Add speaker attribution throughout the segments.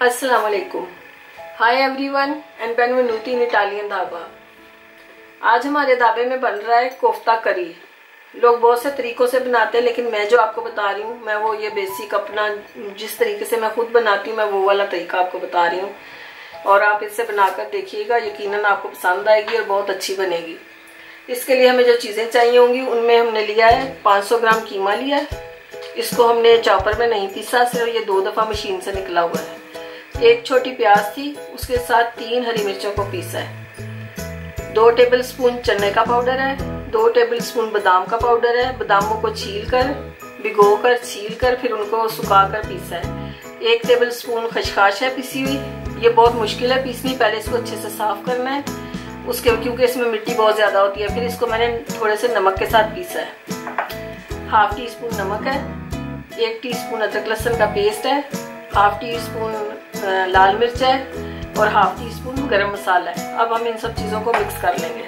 Speaker 1: अस्सलाम वालेकुम। Hi everyone and बेनवेनुti इन इटालियन ढाबा। आज हमारे ढाबे में बन रहा है कोफ्ता करी। लोग बहुत से तरीकों से बनाते हैं, लेकिन मैं जो आपको बता रही हूँ, मैं वो ये बेसिक अपना जिस तरीके से मैं खुद बनाती हूँ, मैं वो वाला तरीका आपको बता रही हूँ। और आप इससे बनाकर देखिएगा, यकीनन आपको पसंद आएगी और बहुत अच्छी बनेगी। इसके लिए हमें जो चीज़ें चाहिए होंगी, उनमें हमने लिया है 500 ग्राम कीमा लिया है। इसको हमने चॉपर में नहीं पीसा, सिर्फ ये 2 दफ़ा मशीन से निकला हुआ है। एक छोटी प्याज थी, उसके साथ 3 हरी मिर्चों को पीसा है। 2 टेबलस्पून चने का पाउडर है। 2 टेबलस्पून बादाम का पाउडर है। बादामों को छीलकर, भिगोकर, छीलकर फिर उनको सुखाकर पीसा है। 1 टेबलस्पून खसखस है पिसी हुई। ये बहुत मुश्किल है पीसनी, पहले इसको अच्छे से साफ करना है उसके, क्योंकि इसमें मिट्टी बहुत ज्यादा होती है। फिर इसको मैंने थोड़े से नमक के साथ पीसा है। हाफ टी स्पून नमक है। 1 टीस्पून अदरक लहसुन का पेस्ट है। हाफ टी स्पून लाल मिर्च है और हाफ टी स्पून गरम मसाला है। अब हम इन सब चीज़ों को मिक्स कर लेंगे।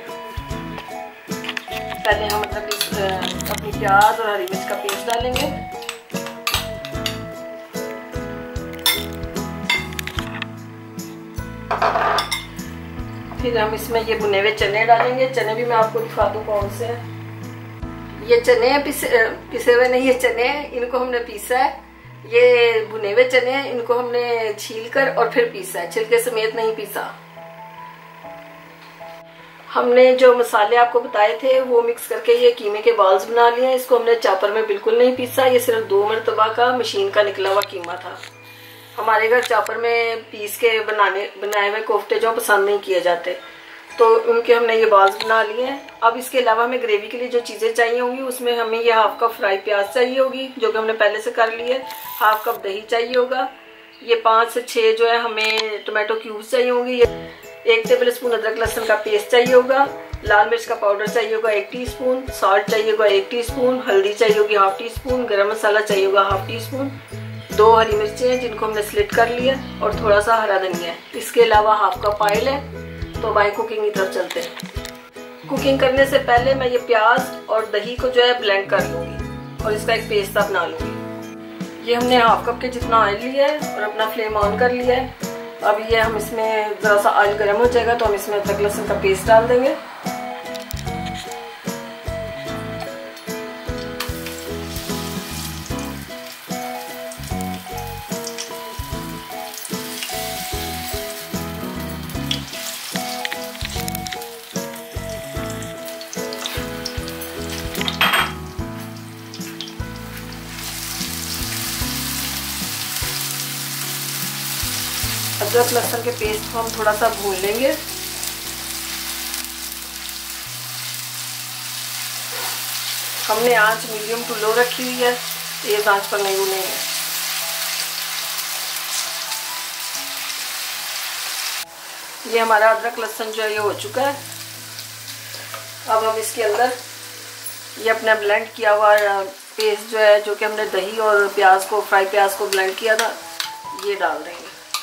Speaker 1: पहले हम अपनी प्याज और हरी मिर्च का पेस्ट डालेंगे। फिर हम इसमें ये भुने हुए चने डालेंगे। चने भी मैं आपको दिखा दूँ कौन से हैं। ये चने पिसे हुए नहीं, ये चने इनको हमने पीसा है। ये भुने हुए चने हैं, इनको हमने छीलकर और फिर पीसा है, छिलके समेत नहीं पीसा। हमने जो मसाले आपको बताए थे वो मिक्स करके ये कीमे के बॉल्स बना लिए हैं। इसको हमने चॉपर में बिल्कुल नहीं पीसा, ये सिर्फ 2 मरतबा का मशीन का निकला हुआ कीमा था। हमारे घर चॉपर में पीस के बनाए हुए कोफ्ते जो पसंद नहीं किए जाते, तो उनके हमने ये बॉल्स बना लिए हैं। अब इसके अलावा हमें ग्रेवी के लिए जो चीज़ें चाहिए होंगी, उसमें हमें ये हाफ कप फ्राई प्याज चाहिए होगी, जो कि हमने पहले से कर ली है। हाफ कप दही चाहिए होगा। ये 5 से 6 जो है हमें टोमेटो क्यूब्स चाहिए होंगी। ये 1 टेबलस्पून अदरक लहसुन का पेस्ट चाहिए होगा। लाल मिर्च का पाउडर चाहिए होगा 1 टीस्पून। सॉल्ट चाहिए होगा 1 टीस्पून। हल्दी चाहिए होगी हाफ टी स्पून। गरम मसाला चाहिए होगा हाफ टी स्पून। 2 हरी मिर्चें हैं जिनको हमने स्लिट कर लिया और थोड़ा सा हरा धनिया है। इसके अलावा हाफ कप ऑयल है। तो भाई कुकिंग की तरफ चलते हैं। कुकिंग करने से पहले मैं ये प्याज और दही को जो है ब्लेंड कर लूंगी और इसका एक पेस्ट बना लूंगी। ये हमने हाफ कप के जितना ऑयल लिया है और अपना फ्लेम ऑन कर लिया है। अब ये हम इसमें जरा सा ऑयल गर्म हो जाएगा तो हम इसमें अदरक लहसुन का पेस्ट डाल देंगे। अदरक लहसुन के पेस्ट को हम थोड़ा सा भून लेंगे। हमने आंच मीडियम टू लो रखी हुई है, तेज आंच पर नहीं भूनेंगे। ये हमारा अदरक लहसुन जो है ये हो चुका है। अब हम इसके अंदर ये अपना ब्लेंड किया हुआ पेस्ट जो है, जो कि हमने दही और प्याज को, फ्राई प्याज को ब्लेंड किया था, ये डाल देंगे।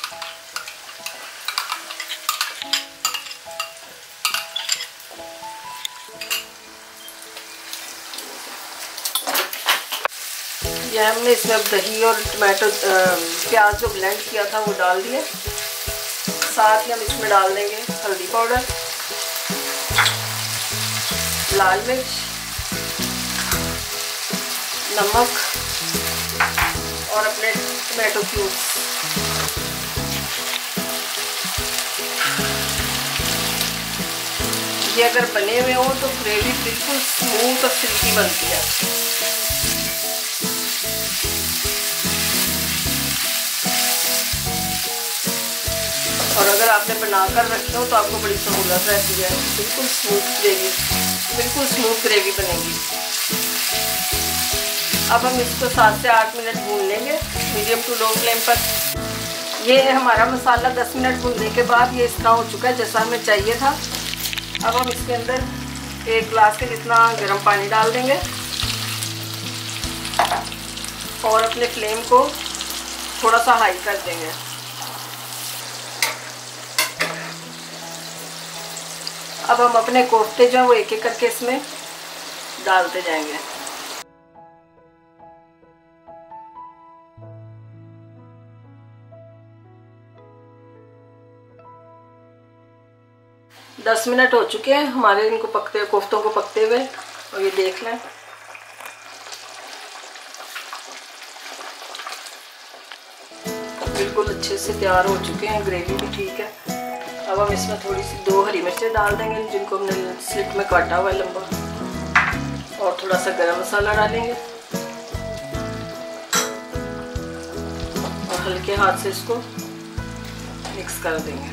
Speaker 1: ये हमने इसमें अब दही और टमाटो प्याज जो ब्लेंड किया था वो डाल दिया। साथ ही हम इसमें डाल देंगे हल्दी पाउडर, लाल मिर्च, नमक और अपने टमाटो क्यूब्स। ये अगर बने हुए हो तो ग्रेवी बिल्कुल स्मूथ और सिल्की बनती है। और अगर आपने बनाकर रखे हो तो आपको बड़ी सहूलत रहती है। बिल्कुल स्मूथ ग्रेवी बनेगी। अब हम इसको 7 से 8 मिनट भून लेंगे मीडियम टू लो फ्लेम पर। ये हमारा मसाला 10 मिनट भूनने के बाद ये इस तरह हो चुका है जैसा हमें चाहिए था। अब हम इसके अंदर 1 गिलास के जितना गर्म पानी डाल देंगे और अपने फ्लेम को थोड़ा सा हाई कर देंगे। अब हम अपने कोफ्ते जो है वो एक एक करके इसमें डालते जाएंगे। 10 मिनट हो चुके हैं हमारे इनको पकते कोफ्तों को पकते हुए। और ये देख लें, बिल्कुल अच्छे से तैयार हो चुके हैं, ग्रेवी भी ठीक है। अब हम इसमें थोड़ी सी 2 हरी मिर्चें डाल देंगे जिनको हमने स्लिट में काटा हुआ है लंबा, और थोड़ा सा गरम मसाला डालेंगे और हल्के हाथ से इसको मिक्स कर देंगे।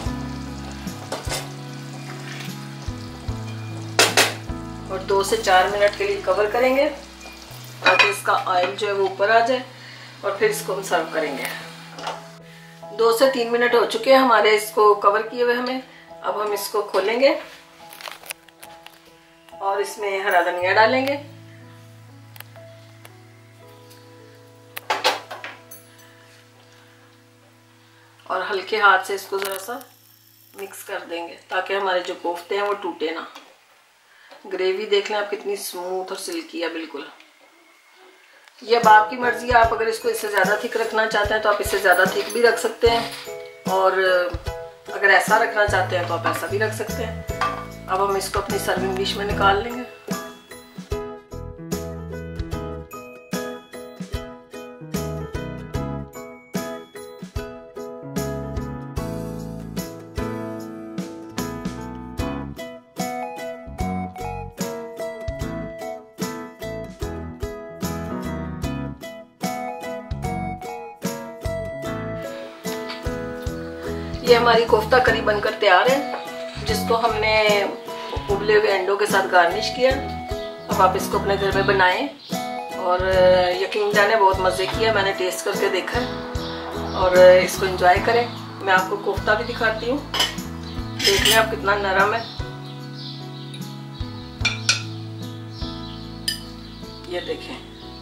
Speaker 1: और 2 से 4 मिनट के लिए कवर करेंगे ताकि इसका ऑयल जो है वो ऊपर आ जाए, और फिर इसको हम सर्व करेंगे। 2 से 3 मिनट हो चुके हैं हमारे इसको कवर किए हुए हमें। अब हम इसको खोलेंगे और इसमें हरा धनिया डालेंगे, और हल्के हाथ से इसको ज़रा सा मिक्स कर देंगे ताकि हमारे जो कोफ्ते हैं वो टूटे ना। ग्रेवी देख लें आप कितनी स्मूथ और सिल्की है बिल्कुल। ये अब आपकी मर्जी है, आप अगर इसको इससे ज़्यादा थिक रखना चाहते हैं तो आप इससे ज़्यादा थिक भी रख सकते हैं, और अगर ऐसा रखना चाहते हैं तो आप ऐसा भी रख सकते हैं। अब हम इसको अपनी सर्विंग डिश में निकाल लेंगे। ये हमारी कोफ्ता करी बनकर तैयार है, जिसको हमने उबले हुए अंडों के साथ गार्निश किया। अब आप इसको अपने घर में बनाएं, और यकीन जाने बहुत मज़े किया, मैंने टेस्ट करके देखा है, और इसको एंजॉय करें। मैं आपको कोफ्ता भी दिखाती हूँ, देख लें आप कितना नरम है। ये देखें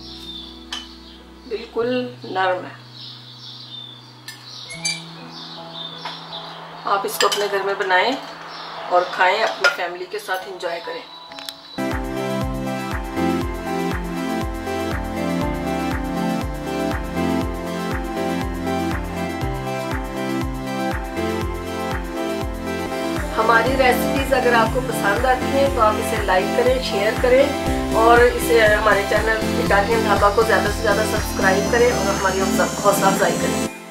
Speaker 1: बिल्कुल नरम है। आप इसको अपने घर में बनाएं और खाएं, अपनी फैमिली के साथ एंजॉय करें। हमारी रेसिपीज अगर आपको पसंद आती हैं तो आप इसे लाइक करें, शेयर करें, और इसे हमारे चैनल इटालियन ढाबा को ज़्यादा से ज़्यादा सब्सक्राइब करें और हमारी हौसला अफजाई करें।